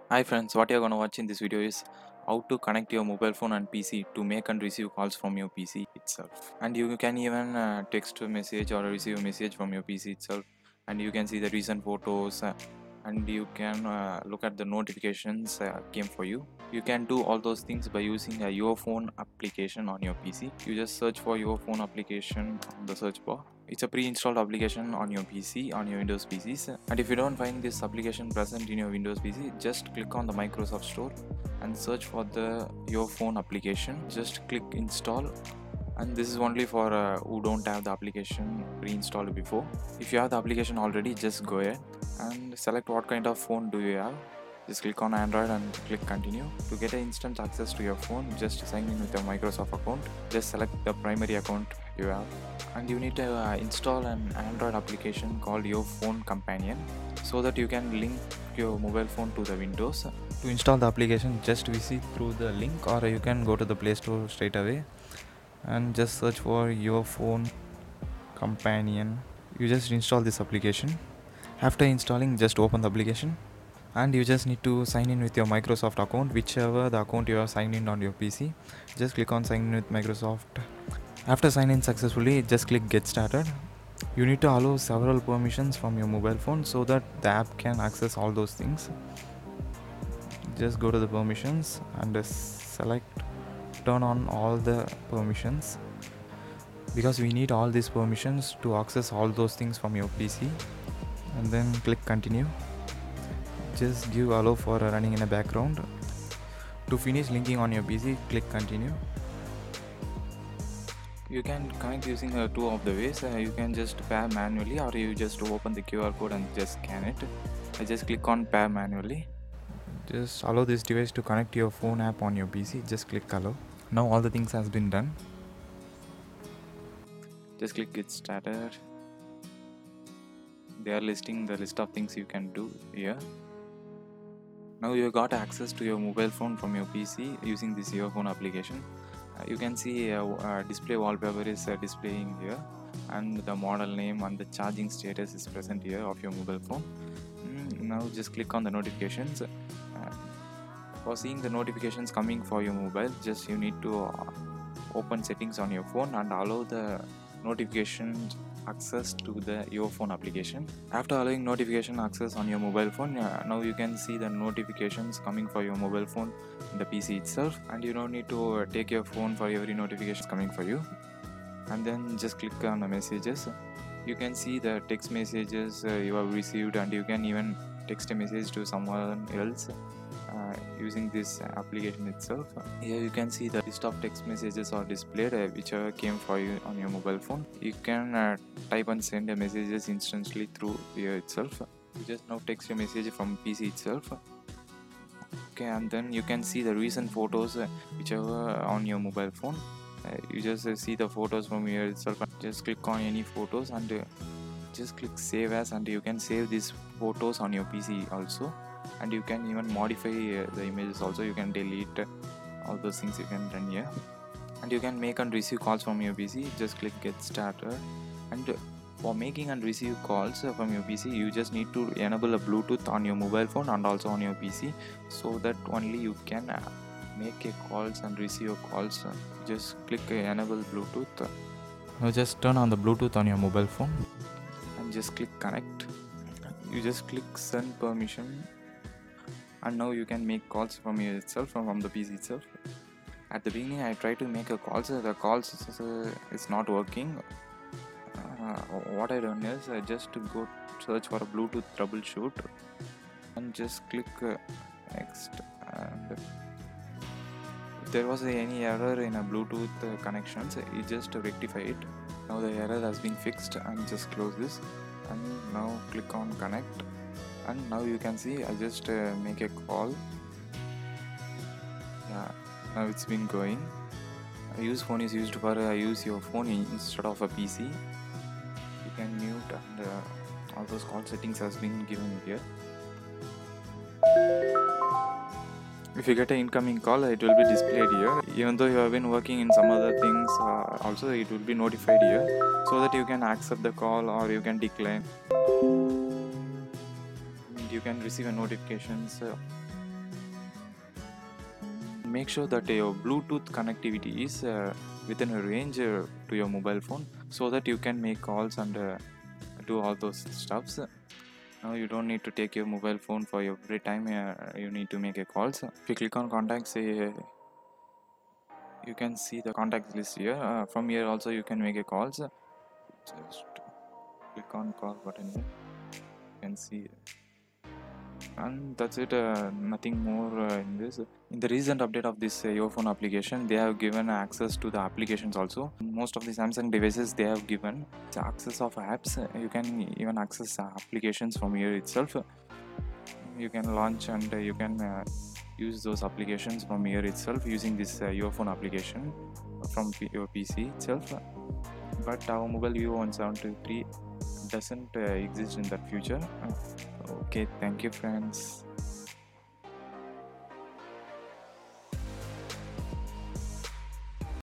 Hi friends, what you're gonna watch in this video is how to connect your mobile phone and PC to make and receive calls from your PC itself. And you can even text a message or receive a message from your PC itself. And you can see the recent photos and you can look at the notifications came for you. You can do all those things by using a your phone application on your PC. You just search for your phone application on the search bar. It's a pre-installed application on your PC, on your Windows PCs. And if you don't find this application present in your Windows PC, just click on the Microsoft Store and search for the your phone application. Just click install, and this is only for who don't have the application pre-installed before. If you have the application already, just go ahead and select what kind of phone do you have. Just click on Android and click continue. To get an instant access to your phone, just sign in with your Microsoft account. Just select the primary account you have, and you need to install an Android application called your phone companion so that you can link your mobile phone to the Windows. To install the application, just visit through the link, or you can go to the Play Store straight away and just search for your phone companion. You just install this application. After installing, just open the application, and you just need to sign in with your Microsoft account, whichever the account you have signed in on your PC. Just click on sign in with Microsoft. After sign in successfully, just click get started. You need to allow several permissions from your mobile phone so that the app can access all those things. Just go to the permissions and select turn on all the permissions, because we need all these permissions to access all those things from your PC. And then click continue. Just give allow for running in a background. To finish linking on your PC, click continue. You can connect using two of the ways. You can just pair manually, or you just open the QR code and just scan it. I just click on pair manually. Just allow this device to connect your phone app on your PC. Just click allow. Now all the things has been done. Just click get started. They are listing the list of things you can do here. Now you got access to your mobile phone from your PC using this earphone application. You can see display wallpaper is displaying here, and the model name and the charging status is present here of your mobile phone. Now just click on the notifications. For seeing the notifications coming for your mobile, just you need to open settings on your phone and allow the notifications access to the your phone application. After allowing notification access on your mobile phone, now you can see the notifications coming for your mobile phone in the PC itself, and you don't need to take your phone for every notification coming for you. And then just click on the messages. You can see the text messages you have received, and you can even text a message to someone else using this application itself. Here you can see the list of text messages are displayed whichever came for you on your mobile phone. You can type and send the messages instantly through here itself. You just now text your message from PC itself. Okay, and then you can see the recent photos whichever on your mobile phone. You just see the photos from here itself. Just click on any photos and just click save as, and you can save these photos on your PC also. And you can even modify the images also. You can delete all those things you can done here. And you can make and receive calls from your PC. Just click get started. And for making and receive calls from your PC, you just need to enable a Bluetooth on your mobile phone and also on your PC, so that only you can make a calls and receive calls. Just click enable Bluetooth. Now just turn on the Bluetooth on your mobile phone and just click connect. You just click send permission, and now you can make calls from here itself, from the PC itself. At the beginning I tried to make a calls. The calls is not working. What I done is I just go search for a Bluetooth troubleshoot and just click next. And if there was any error in a Bluetooth connections, you just rectify it. Now the error has been fixed, and just close this, and now click on connect. And now you can see I just make a call. Yeah, now it's been going. Use phone is used for use your phone instead of a PC. You can mute, and all those call settings has been given here. If you get an incoming call, it will be displayed here. Even though you have been working in some other things, also it will be notified here, so that you can accept the call or you can decline. And you can receive a notifications make sure that your Bluetooth connectivity is within a range to your mobile phone, so that you can make calls and do all those stuffs. Now you don't need to take your mobile phone for every time you need to make a calls. If you click on contacts, you can see the contacts list here. From here also you can make a calls. Just click on call button here. You can see, and that's it. Nothing more in this. In the recent update of this your phone application, they have given access to the applications also. Most of the Samsung devices, they have given the access of apps. You can even access applications from here itself. You can launch and you can use those applications from here itself using this your phone application from your PC itself. But our mobile Vivo 173 doesn't exist in that future. Okay, thank you friends.